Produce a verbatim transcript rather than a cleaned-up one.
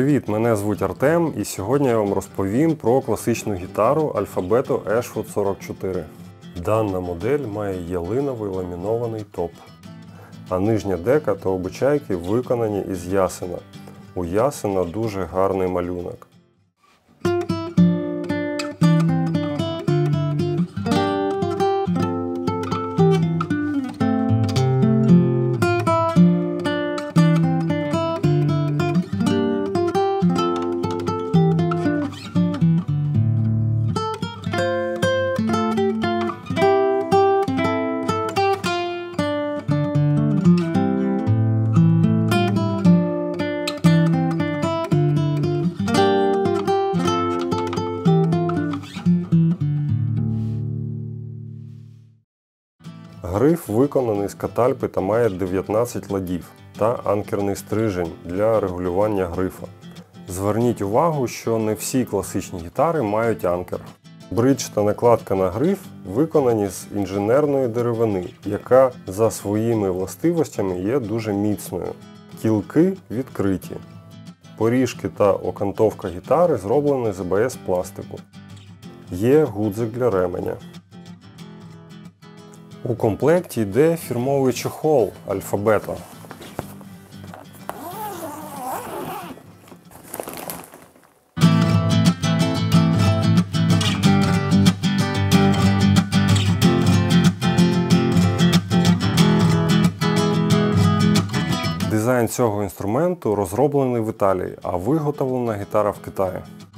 Привіт! Мене звуть Артем і сьогодні я вам розповім про класичну гітару Alphabetto Ashwood сорок чотири. Дана модель має ялиновий ламінований топ, а нижня дека та обочайки виконані із ясена. У ясена дуже гарний малюнок. Гриф виконаний з катальпи та має дев'ятнадцять ладів та анкерний стрижень для регулювання грифа. Зверніть увагу, що не всі класичні гітари мають анкер. Бридж та накладка на гриф виконані з інженерної деревини, яка за своїми властивостями є дуже міцною. Кілки відкриті. Поріжки та окантовка гітари зроблені з ей бе ес пластику. Є гудзик для ременя. У комплекті йде фірмовий чохол Alphabetto. Дизайн цього інструменту розроблений в Італії, а виготовлена гітара в Китаї.